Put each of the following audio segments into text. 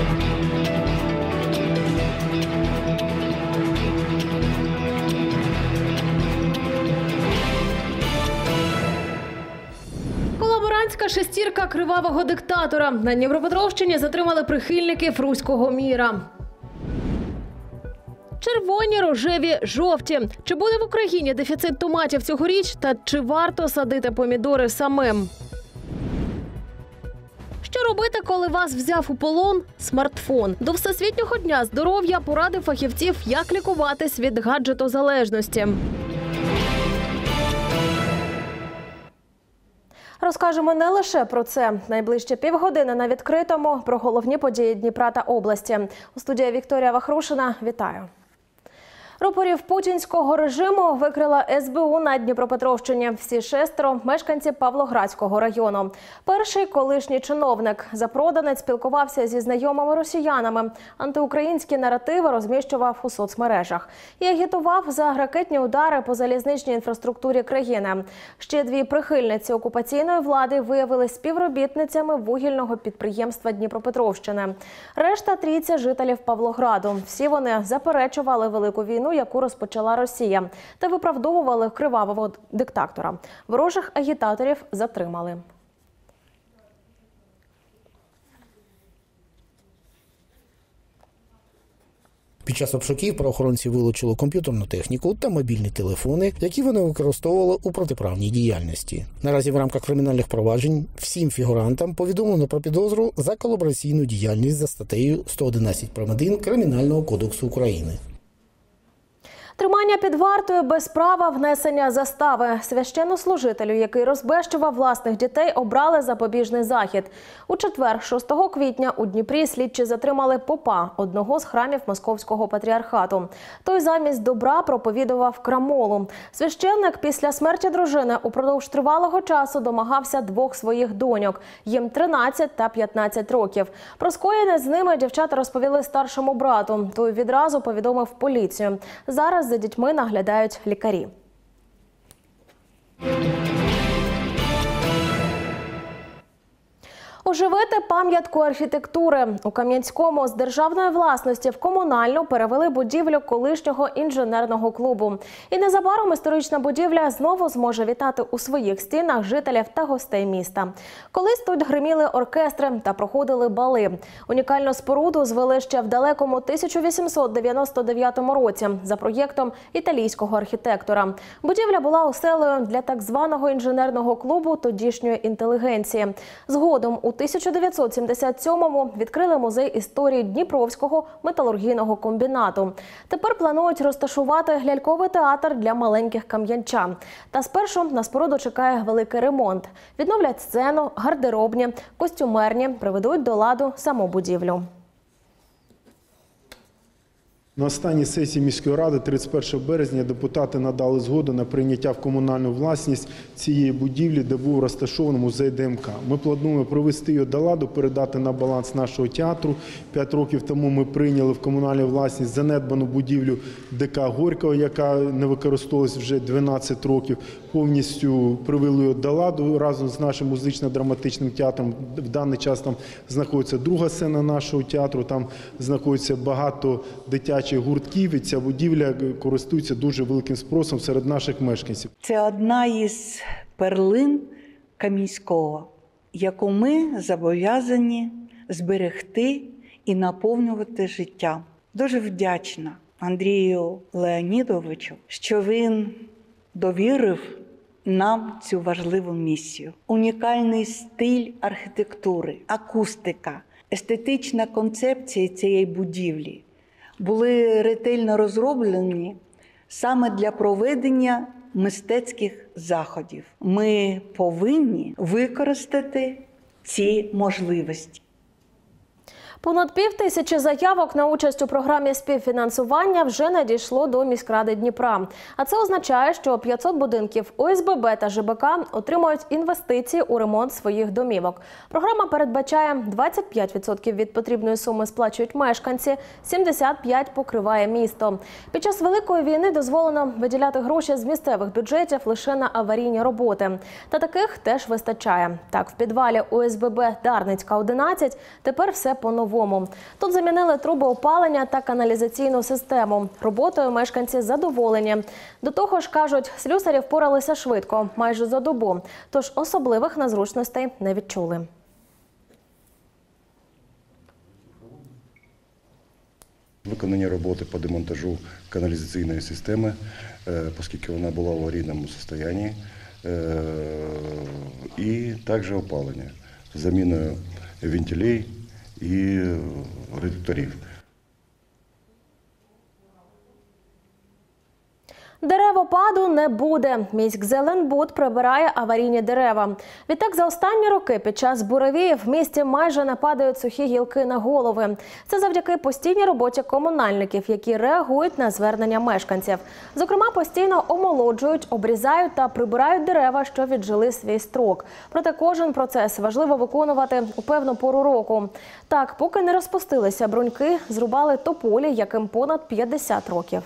Колаборантська шестірка кривавого диктатора. На Дніпропетровщині затримали прихильників руського міра. Червоні, рожеві, жовті. Чи буде в Україні дефіцит томатів цьогоріч? Та чи варто садити помідори самим? Що робити, коли вас взяв у полон смартфон? До Всесвітнього дня здоров'я поради фахівців, як лікуватись від гаджетозалежності. Розкажемо не лише про це. Найближче півгодини на відкритому про головні події Дніпра та області. У студії Вікторія Вахрушина. Вітаю. Рупорів путінського режиму викрила СБУ на Дніпропетровщині. Всі 6 – мешканці Павлоградського району. Перший – колишній чиновник. Запроданець спілкувався зі знайомими росіянами. Антиукраїнські наративи розміщував у соцмережах. І агітував за ракетні удари по залізничній інфраструктурі країни. Ще 2 прихильниці окупаційної влади виявились співробітницями вугільного підприємства Дніпропетровщини. Решта – трійця жителів Павлограду. Всі вони заперечували велику війну, яку розпочала Росія, та виправдовували кривавого диктатора. Ворожих агітаторів затримали. Під час обшуків правоохоронці вилучили комп'ютерну техніку та мобільні телефони, які вони використовували у протиправній діяльності. Наразі в рамках кримінальних проваджень всім фігурантам повідомлено про підозру за колабораційну діяльність за статтею 111 прим.1 Кримінального кодексу України. Тримання під вартою без права внесення застави. Священнослужителю, який розбещував власних дітей, обрали запобіжний захід. У четвер, 6 квітня, у Дніпрі слідчі затримали попа одного з храмів Московського патріархату. Той замість добра проповідував крамолу. Священник після смерті дружини упродовж тривалого часу домагався 2 своїх доньок. Їм 13 та 15 років. Про скоєне з ними дівчата розповіли старшому брату. Той відразу повідомив поліцію. Зараз за дітьми наглядають лікарі. Оживити пам'ятку архітектури. У Кам'янському з державної власності в комунальну перевели будівлю колишнього інженерного клубу. І незабаром історична будівля знову зможе вітати у своїх стінах жителів та гостей міста. Колись тут гриміли оркестри та проходили бали. Унікальну споруду звели ще в далекому 1899 році за проєктом італійського архітектора. Будівля була оселею для так званого інженерного клубу тодішньої інтелігенції. Згодом у 1977-му відкрили музей історії Дніпровського металургійного комбінату. Тепер планують розташувати ляльковий театр для маленьких кам'янчан. Та спершу на споруду чекає великий ремонт. Відновлять сцену, гардеробні, костюмерні, приведуть до ладу саму будівлю. На останній сесії міської ради 31 березня депутати надали згоду на прийняття в комунальну власність цієї будівлі, де був розташований музей ДМК. Ми плануємо привести його до ладу, передати на баланс нашого театру. 5 років тому ми прийняли в комунальну власність занедбану будівлю ДК Горького, яка не використовувалась вже 12 років. Повністю привели його до ладу разом з нашим музично-драматичним театром. В даний час там знаходиться друга сцена нашого театру, там знаходиться багато дитячих гуртків, і ця будівля користується дуже великим спросом серед наших мешканців. Це одна із перлин Кам'янського, яку ми зобов'язані зберегти і наповнювати життям. Дуже вдячна Андрію Леонідовичу, що він довірив нам цю важливу місію. Унікальний стиль архітектури, акустика, естетична концепція цієї будівлі були ретельно розроблені саме для проведення мистецьких заходів. Ми повинні використати ці можливості. Понад 5000 заявок на участь у програмі співфінансування вже надійшло до міськради Дніпра. А це означає, що 500 будинків ОСББ та ЖБК отримають інвестиції у ремонт своїх домівок. Програма передбачає 25% від потрібної суми сплачують мешканці, 75% покриває місто. Під час Великої війни дозволено виділяти гроші з місцевих бюджетів лише на аварійні роботи. Та таких теж вистачає. Так, в підвалі ОСББ Дарницька, 11 тепер все по-новому. житловому. Тут замінили труби опалення та каналізаційну систему. Роботою мешканці задоволені. До того ж, кажуть, слюсарі впоралися швидко, майже за добу. Тож особливих незручностей не відчули. Виконання роботи по демонтажу каналізаційної системи, оскільки вона була в аварійному стані, і також опалення з заміною вентилей і редукторів. Деревопаду не буде. Міськзеленбуд прибирає аварійні дерева. Відтак, за останні роки під час буревіїв в місті майже не падають сухі гілки на голови. Це завдяки постійній роботі комунальників, які реагують на звернення мешканців. Зокрема, постійно омолоджують, обрізають та прибирають дерева, що віджили свій строк. Проте кожен процес важливо виконувати у певну пору року. Так, поки не розпустилися бруньки, зрубали тополі, яким понад 50 років.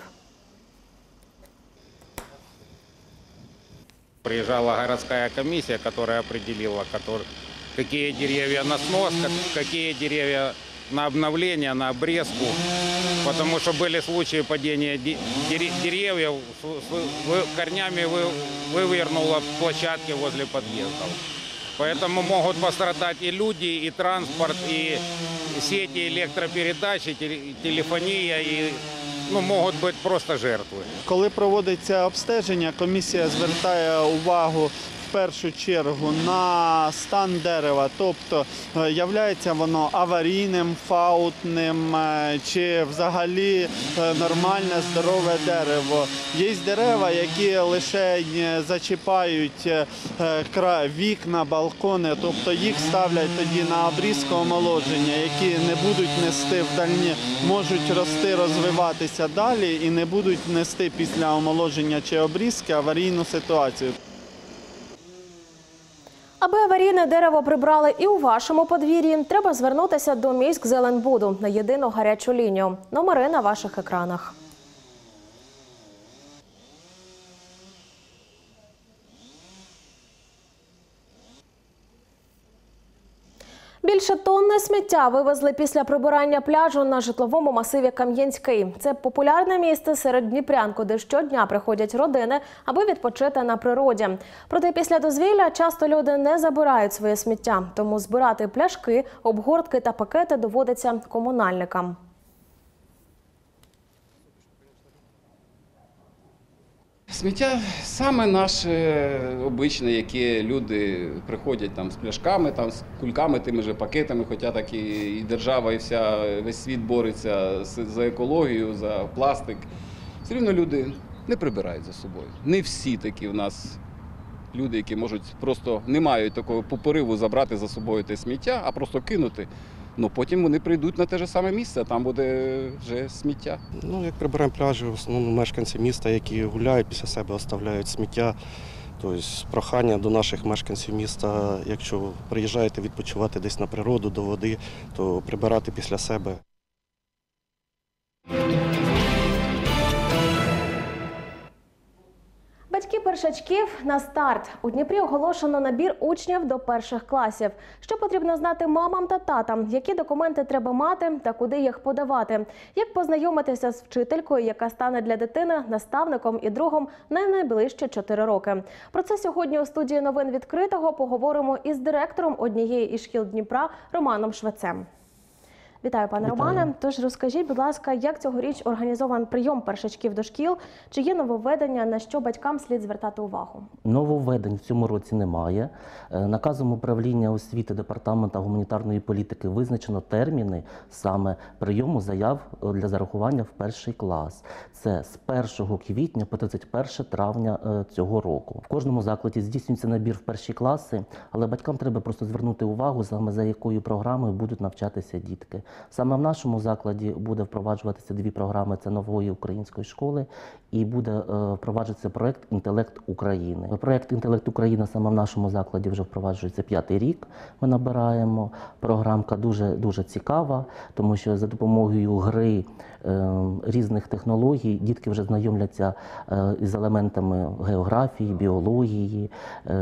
Приезжала городская комиссия, которая определила, какие деревья на снос, какие деревья на обновление, на обрезку. Потому что были случаи падения деревьев, корнями вывернуло площадки возле подъездов. Поэтому могут пострадать и люди, и транспорт, и сети электропередач, и телефония, и можуть бути просто жертви. Коли проводиться обстеження, комісія звертає увагу в першу чергу на стан дерева, тобто являється воно аварійним, фаутним чи взагалі нормальне, здорове дерево. Є дерева, які лише зачіпають вікна, балкони, тобто їх ставлять тоді на обрізку омолодження, які не будуть нести вдальні, можуть рости, розвиватися далі і не будуть нести після омолодження чи обрізки аварійну ситуацію. Аби аварійне дерево прибрали і у вашому подвір'ї, треба звернутися до міськзеленбуду на єдину гарячу лінію. Номери на ваших екранах. Більше тонни сміття вивезли після прибирання пляжу на житловому масиві Кам'янський. Це популярне місце серед дніпрян, куди щодня приходять родини, аби відпочити на природі. Проте після дозвілля часто люди не забирають своє сміття, тому збирати пляшки, обгортки та пакети доводиться комунальникам. Сміття саме наше обичне, яке люди приходять там з пляшками, там з кульками, тими же пакетами, хоча так і держава, і весь світ бореться за екологію, за пластик. Все рівно люди не прибирають за собою. Не всі такі в нас люди, які можуть просто не мають такого пориву забрати за собою те сміття, а просто кинути. Потім вони прийдуть на те ж саме місце, а там буде вже сміття. Як прибираємо пляжі, в основному мешканці міста, які гуляють, після себе оставляють сміття. Тобто прохання до наших мешканців міста, якщо приїжджаєте відпочивати десь на природу, до води, то прибирати після себе. Батьки першачків на старт. У Дніпрі оголошено набір учнів до перших класів. Що потрібно знати мамам та татам, які документи треба мати та куди їх подавати. Як познайомитися з вчителькою, яка стане для дитини наставником і другом на найближчі 4 роки. Про це сьогодні у студії новин відкритого поговоримо із директором однієї із шкіл Дніпра Романом Швецем. Вітаю, пане Романе. Тож розкажіть, будь ласка, як цьогоріч організований прийом першачків до шкіл? Чи є нововведення, на що батькам слід звертати увагу? Нововведень в цьому році немає. Наказом управління освіти Департаменту гуманітарної політики визначено терміни саме прийому заяв для зарахування в перший клас. Це з 1 квітня по 31 травня цього року. В кожному закладі здійснюється набір в перші класи, але батькам треба просто звернути увагу, саме за якою програмою будуть навчатися дітки. Саме в нашому закладі буде впроваджуватися 2 програми – це нової української школи і буде впроваджуватися проєкт «Інтелект України». Проєкт «Інтелект Україна» саме в нашому закладі вже впроваджується 5-й рік. Ми набираємо. Програмка дуже цікава, тому що за допомогою гри різних технологій дітки вже знайомляться із елементами географії, біології,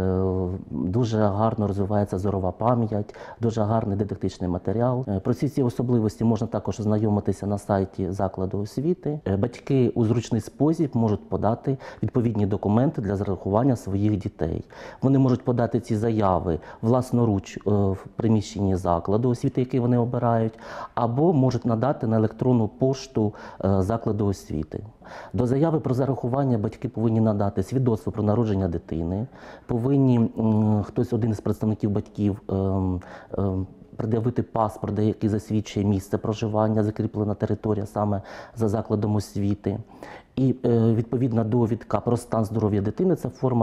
дуже гарно розвивається зорова пам'ять, дуже гарний дидактичний матеріал. Про всі ці особливості можна також ознайомитися на сайті закладу освіти. Батьки у зручний спосіб можуть подати відповідні документи для зарахування своїх дітей. Вони можуть подати ці заяви власноруч в приміщенні закладу освіти, який вони обирають, або можуть надати на електронну пошту закладу освіти. До заяви про зарахування батьки повинні надати свідоцтво про народження дитини, повинні хтось один із представників батьків пред'явити паспорт, який засвідчує місце проживання, закріплена територія саме за закладом освіти. І відповідна довідка про стан здоров'я дитини, це форма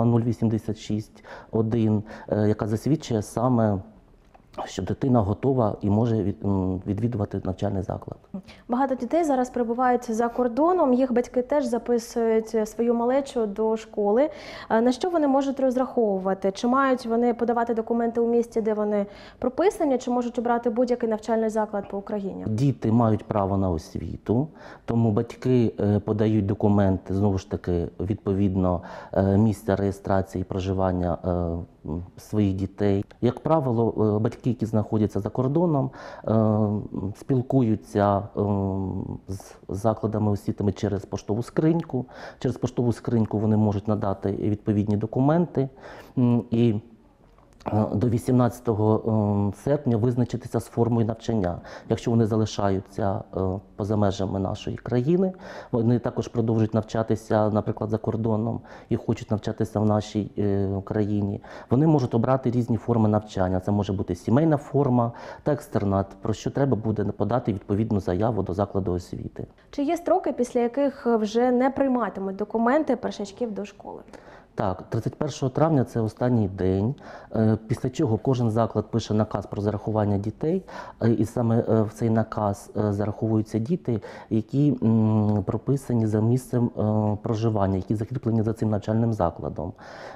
086-1, яка засвідчує саме, що дитина готова і може відвідувати навчальний заклад. Багато дітей зараз перебувають за кордоном, їх батьки теж записують свою малечу до школи. На що вони можуть розраховувати? Чи мають вони подавати документи у місті, де вони прописані, чи можуть обрати будь-який навчальний заклад по Україні? Діти мають право на освіту, тому батьки подають документи, знову ж таки, відповідно місця реєстрації і проживання своїх дітей. Як правило, батьки, які знаходяться за кордоном, спілкуються з закладами освіти через поштову скриньку. Через поштову скриньку вони можуть надати відповідні документи і до 18 серпня визначитися з формою навчання. Якщо вони залишаються поза межами нашої країни, вони також продовжують навчатися, наприклад, за кордоном і хочуть навчатися в нашій країні, вони можуть обрати різні форми навчання. Це може бути сімейна форма та екстернат, про що треба буде подати відповідну заяву до закладу освіти. Чи є строки, після яких вже не прийматимуть документи першачків до школи? Так, 31 травня – це останній день, після чого кожен заклад пише наказ про зарахування дітей, і саме в цей наказ зараховуються діти, які прописані за місцем проживання, які закріплені за цим навчальним закладом.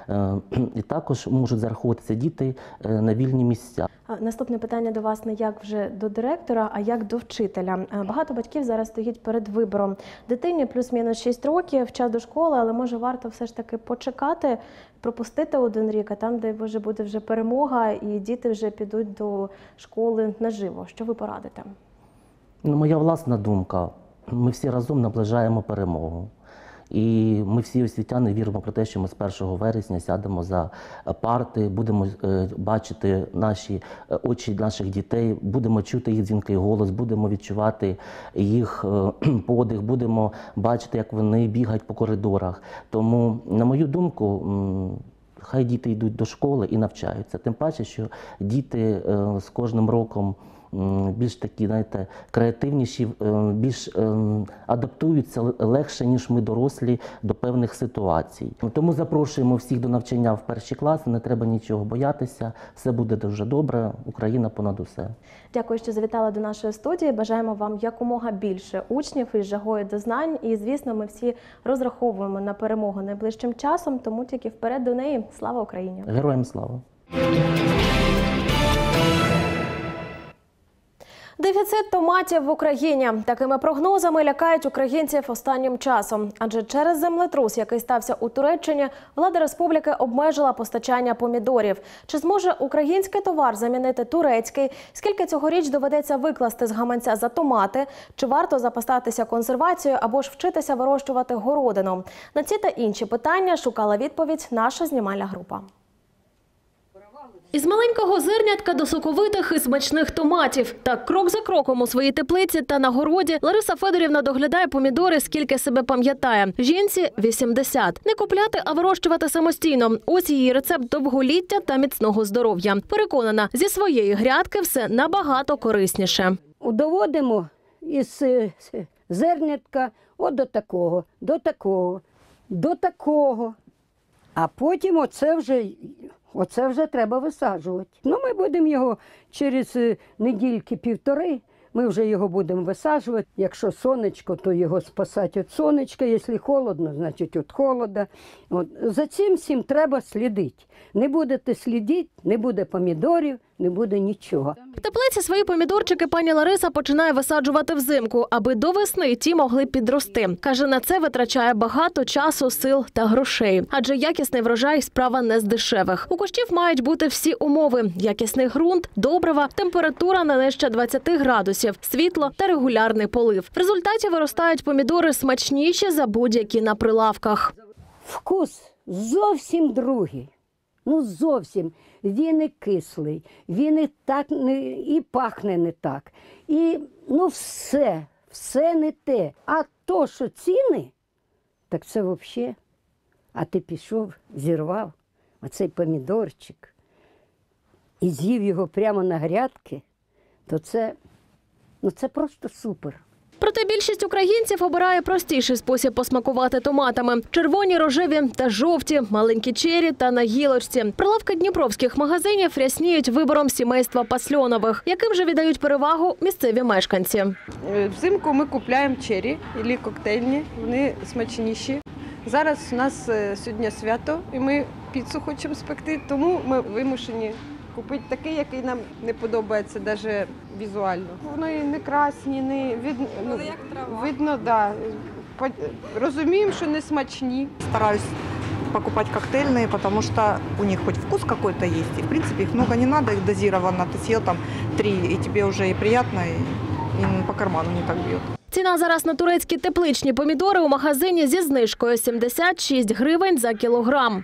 І також можуть зараховуватися діти на вільні місця. Наступне питання до вас не як вже до директора, а як до вчителя. Багато батьків зараз стоять перед вибором. Дитині плюс-мінус 6 років, час до школи, але може варто все ж таки почекати, пропустити 1 рік, а там, де може буде вже перемога, і діти вже підуть до школи наживо. Що ви порадите? Моя власна думка. Ми всі разом наближаємо перемогу. І ми всі освітяни віримо про те, що ми з 1 вересня сядемо за парти, будемо бачити очі наших дітей, будемо чути їх дзвінкий голос, будемо відчувати їх подих, будемо бачити, як вони бігають по коридорах. Тому, на мою думку, хай діти йдуть до школи і навчаються. Тим паче, що діти з кожним роком більш такі, знаєте, креативніші, більш адаптуються легше, ніж ми дорослі, до певних ситуацій. Тому запрошуємо всіх до навчання в 1 клас, не треба нічого боятися, все буде дуже добре, Україна понад усе. Дякую, що завітали до нашої студії. Бажаємо вам якомога більше учнів із жагою до знань. І, звісно, ми всі розраховуємо на перемогу найближчим часом, тому тільки вперед до неї. Слава Україні! Героям слава! Дефіцит томатів в Україні. Такими прогнозами лякають українців останнім часом. Адже через землетрус, який стався у Туреччині, влада республіки обмежила постачання помідорів. Чи зможе український товар замінити турецький? Скільки цьогоріч доведеться викласти з гаманця за томати? Чи варто запастатися консервацією або ж вчитися вирощувати городину? На ці та інші питання шукала відповідь наша знімальна група. Із маленького зернятка до соковитих і смачних томатів. Так, крок за кроком у своїй теплиці та на городі Лариса Федорівна доглядає помідори, скільки себе пам'ятає. Жінці – 80. Не купляти, а вирощувати самостійно. Ось її рецепт довголіття та міцного здоров'я. Переконана, зі своєї грядки все набагато корисніше. Доводимо із зернятка от до такого, до такого, до такого. А потім оце вже треба висаджувати. Ми будемо його через недільки-півтори, ми вже його будемо висаджувати. Якщо сонечко, то його спасати від сонечка, якщо холодно, значить від холода. За цим всім треба слідити. Не будете слідити, не буде помідорів, не буде нічого. В теплиці свої помідорчики пані Лариса починає висаджувати взимку, аби до весни ті могли підрости. Каже, на це витрачає багато часу, сил та грошей. Адже якісний врожай – справа не з дешевих. У кущів мають бути всі умови – якісний ґрунт, добрива, температура не нижче 20 градусів, світло та регулярний полив. В результаті виростають помідори смачніші за будь-які на прилавках. Вкус зовсім другий. Ну зовсім. Він і кислий, він і так і пахне не так. І ну все не те. А то, що ціни, так це взагалі. А ти пішов, зірвав оцей помідорчик і з'їв його прямо на грядки, то це просто супер. Проте більшість українців обирає простіший спосіб посмакувати томатами. Червоні, рожеві та жовті, маленькі чері та на гілочці. Прилавки дніпровських магазинів рясніють вибором сімейства Пасльонових, яким же віддають перевагу місцеві мешканці. Взимку ми купуємо чері або коктейльні, вони смачніші. Зараз у нас сьогодні свято і ми піцу хочемо спекти, тому ми вимушені купити такий, який нам не подобається навіть візуально. Вони не красні, не видно, да. Розуміємо, що не смачні. Стараюсь покупать коктейльные, потому что у них хоть вкус какой-то есть, и в принципе их много не надо, их дозированно. Ты съел там 3, и тебе уже и приятно, и по карману не так бьет. Ціна зараз на турецькі тепличні помідори у магазині зі знижкою 76 гривень за кілограм.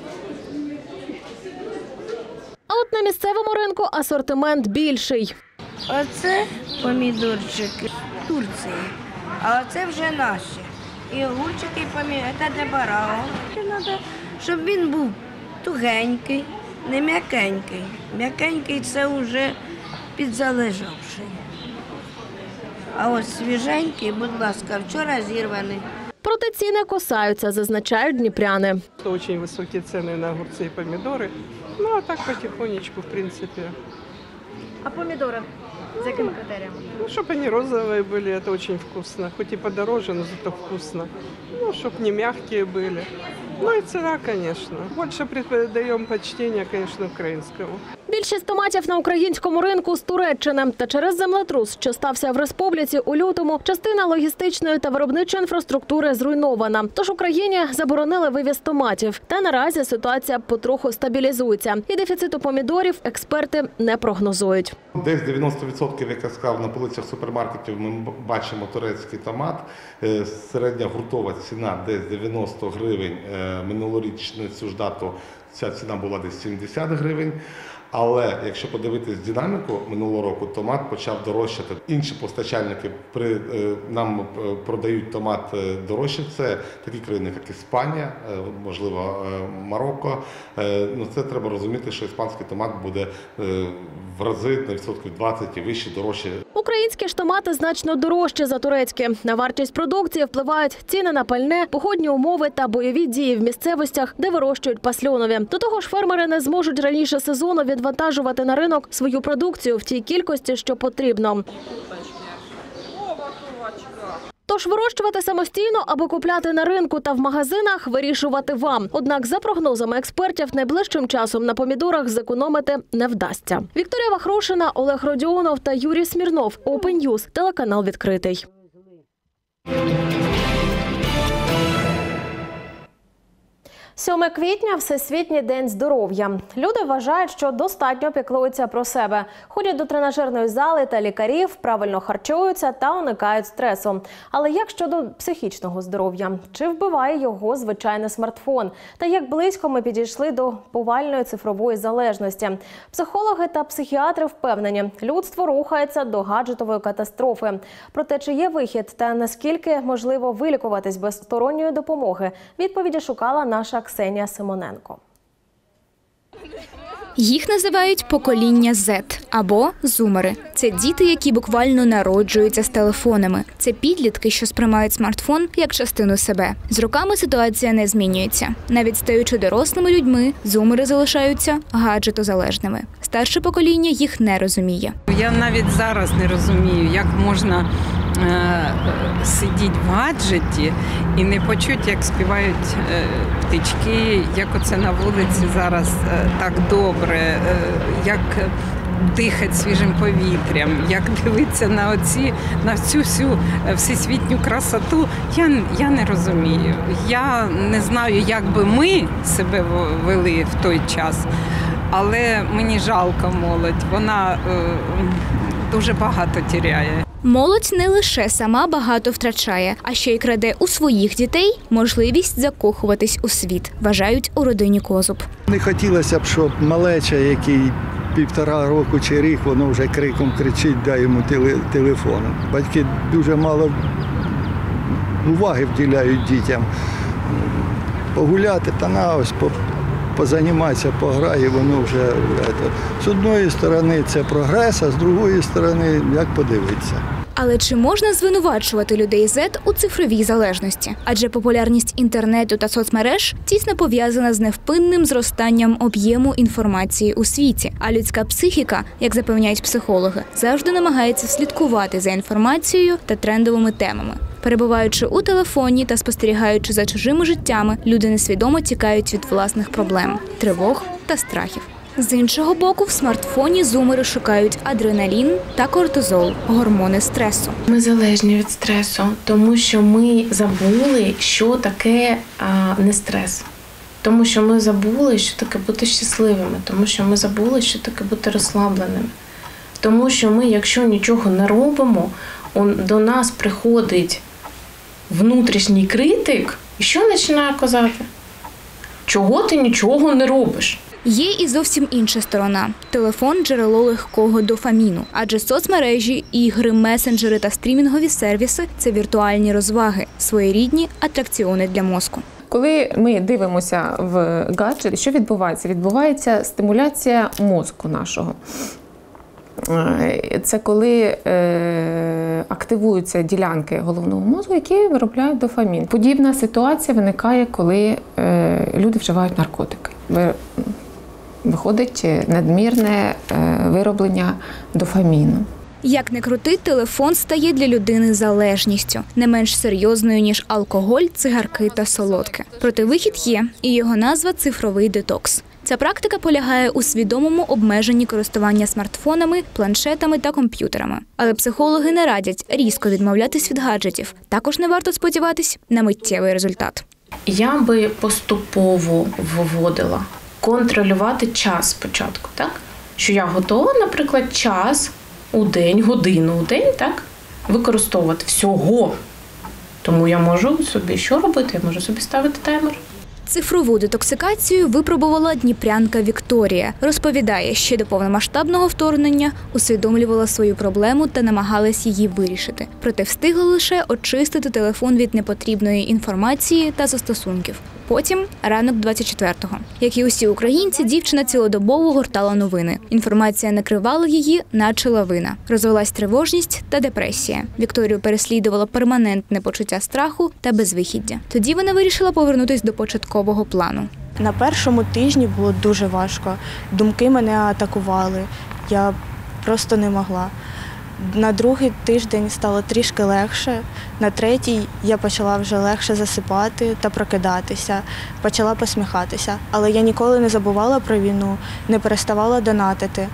А от на місцевому ринку асортимент більший. Оце помідорчики з Турції, а оце вже наші. І огурчики, і помідори, це для барау. Треба, щоб він був тугенький, не м'якенький. М'якенький – це вже підзалежавший. А ось свіженький, будь ласка, вчора зірваний. Проте ціни кусаються, зазначають дніпряни. Дуже високі ціни на огурці і помідори. Ну, а так потихонечку, в принципе. А помидоры? За какими критериями? Ну, чтобы они розовые были, это очень вкусно. Хоть и подороже, но зато вкусно. Ну, чтобы не мягкие были. Ну и цена, конечно. Больше придаем почтение, конечно, українському. Більшість томатів на українському ринку з Туреччини. Та через землетрус, що стався в республіці у лютому, частина логістичної та виробничої інфраструктури зруйнована. Тож Україні заборонили вивіз томатів. Та наразі ситуація потроху стабілізується. І дефіциту помідорів експерти не прогнозують. Десь 90%, як я сказав, на полицях супермаркетів ми бачимо турецький томат. Середня гуртова ціна десь 90 гривень. Минулорічну цю ж дату ця ціна була десь 70 гривень. Але якщо подивитись динаміку минулого року, томат почав дорожчати. Інші постачальники нам продають томат дорожче. Це такі країни, як Іспанія, можливо, Марокко. Ну, це треба розуміти, що іспанський томат буде в рази, на відсотків 20 і вище, дорожче. Українські ж томати значно дорожчі за турецькі. На вартість продукції впливають ціни на пальне, погодні умови та бойові дії в місцевостях, де вирощують пасльонові. До того ж, фермери не зможуть раніше сезону відвантажувати на ринок свою продукцію в тій кількості, що потрібно. Тож вирощувати самостійно або купляти на ринку та в магазинах – вирішувати вам. Однак, за прогнозами експертів, найближчим часом на помідорах зекономити не вдасться. Вікторія Вахрушина, Олег Родіонов та Юрій Смірнов. Open News, телеканал «Відкритий». 7 квітня – Всесвітній день здоров'я. Люди вважають, що достатньо піклуються про себе. Ходять до тренажерної зали та лікарів, правильно харчуються та уникають стресу. Але як щодо психічного здоров'я? Чи вбиває його звичайний смартфон? Та як близько ми підійшли до повальної цифрової залежності? Психологи та психіатри впевнені, людство рухається до гаджетової катастрофи. Проте, чи є вихід та наскільки можливо вилікуватись без сторонньої допомоги? Відповіді шукала наша Ксенія Симоненко. Їх називають покоління Z або зумери. Це діти, які буквально народжуються з телефонами. Це підлітки, що сприймають смартфон як частину себе. З роками ситуація не змінюється. Навіть стаючи дорослими людьми, зумери залишаються гаджетозалежними. Старше покоління їх не розуміє. Я навіть зараз не розумію, як можна сидіти в гаджеті і не почути, як співають птички, як оце на вулиці зараз так добре, як дихати свіжим повітрям, як дивитися на цю всю всесвітню красоту, я не розумію. Я не знаю, як би ми себе вели в той час, але мені жалко молодь, вона дуже багато тіряє. Молодь не лише сама багато втрачає, а ще й краде у своїх дітей можливість закохуватись у світ, вважають у родині Козуб. Не хотілося б, щоб малеча, який 1,5 року чи рік, воно вже криком кричить, дай йому телефон. Батьки дуже мало уваги вділяють дітям. Погуляти та на ось, позаніматися, пограє, воно вже... З одної сторони це прогрес, а з другої сторони, як подивитися. Але чи можна звинувачувати людей Z у цифровій залежності? Адже популярність інтернету та соцмереж тісно пов'язана з невпинним зростанням об'єму інформації у світі. А людська психіка, як запевняють психологи, завжди намагається слідкувати за інформацією та трендовими темами. Перебуваючи у телефоні та спостерігаючи за чужими життями, люди несвідомо тікають від власних проблем, тривог та страхів. З іншого боку, в смартфоні зумери шукають адреналін та кортизол – гормони стресу. Ми залежні від стресу, тому що ми забули, що таке не стрес. Тому що ми забули, що таке бути щасливими, тому що ми забули, що таке бути розслабленими. Тому що ми, якщо нічого не робимо, до нас приходить внутрішній критик, і що починає казати? Чого ти нічого не робиш? Є і зовсім інша сторона – телефон – джерело легкого дофаміну. Адже соцмережі, ігри, месенджери та стрімінгові сервіси – це віртуальні розваги, своєрідні атракціони для мозку. Коли ми дивимося в гаджет, що відбувається? Відбувається стимуляція мозку нашого. Це коли активуються ділянки головного мозку, які виробляють дофамін. Подібна ситуація виникає, коли люди вживають наркотики. Виходить надмірне вироблення дофаміну. Як не крути, телефон стає для людини залежністю. Не менш серйозною, ніж алкоголь, цигарки та солодке. Проте вихід є, і його назва – цифровий детокс. Ця практика полягає у свідомому обмеженні користування смартфонами, планшетами та комп'ютерами. Але психологи не радять різко відмовлятись від гаджетів. Також не варто сподіватись на миттєвий результат. Я би поступово вводила. Контролювати час спочатку, так? Що я готова, наприклад, час у день, годину у день, так? Використовувати всього. Тому я можу собі що робити? Я можу собі ставити таймер. Цифрову детоксикацію випробувала дніпрянка Вікторія. Розповідає, ще до повномасштабного вторгнення усвідомлювала свою проблему та намагалась її вирішити. Проте встигла лише очистити телефон від непотрібної інформації та застосунків. Потім ранок 24-го. Як і усі українці, дівчина цілодобово гортала новини. Інформація накривала її, наче лавина. Розвилась тривожність та депресія. Вікторію переслідувало перманентне почуття страху та безвихіддя. Тоді вона вирішила повернутися до початкового плану. На першому тижні було дуже важко. Думки мене атакували. Я просто не могла. На другий тиждень стало трішки легше, на третій я почала вже легше засипати та прокидатися, почала посміхатися. Але я ніколи не забувала про війну, не переставала донатити.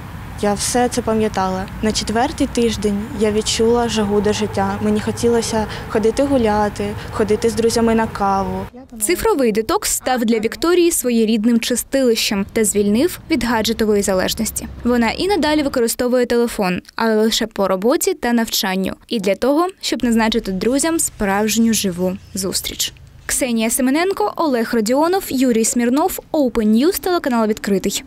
Я все це пам'ятала. На четвертий тиждень я відчула жагу до життя. Мені хотілося ходити гуляти, ходити з друзями на каву. Цифровий детокс став для Вікторії своєрідним чистилищем та звільнив від гаджетової залежності. Вона і надалі використовує телефон, але лише по роботі та навчанню. І для того, щоб назначити друзям справжню живу зустріч. Ксенія Семененко, Олег Родіонов, Юрій Смірнов, Open News, телеканал «Відкритий».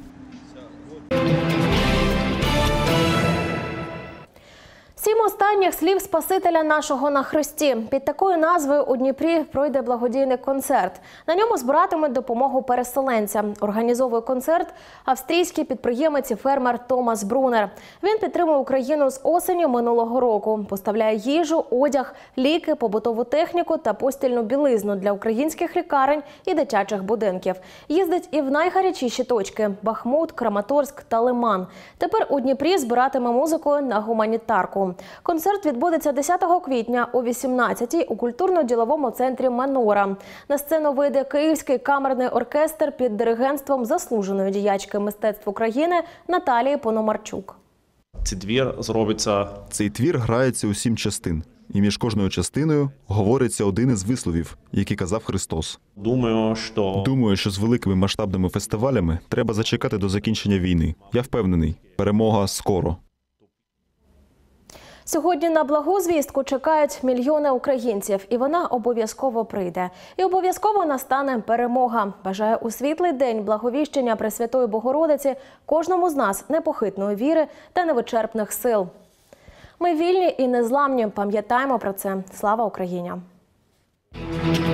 7 останніх слів Спасителя нашого на хресті. Під такою назвою у Дніпрі пройде благодійний концерт. На ньому збиратимуть допомогу переселенцям. Організовує концерт австрійський підприємець і фермер Томас Брунер. Він підтримує Україну з осені минулого року. Поставляє їжу, одяг, ліки, побутову техніку та постільну білизну для українських лікарень і дитячих будинків. Їздить і в найгарячіші точки – Бахмут, Краматорськ та Лиман. Тепер у Дніпрі збиратиме музику на гуманітарку. Концерт відбудеться 10 квітня о 18-й у культурно-діловому центрі «Манора». На сцену вийде Київський камерний оркестр під диригентством заслуженої діячки мистецтв України Наталії Пономарчук. Цей твір грається у 7 частин. І між кожною частиною говориться один із висловів, який казав Христос. Думаю, що з великими масштабними фестивалями треба зачекати до закінчення війни. Я впевнений, перемога скоро. Сьогодні на благу звістку чекають мільйони українців, і вона обов'язково прийде. І обов'язково настане перемога. Бажаю у світлий день благовіщення Пресвятої Богородиці кожному з нас непохитної віри та невичерпних сил. Ми вільні і незламні. Пам'ятаємо про це. Слава Україні!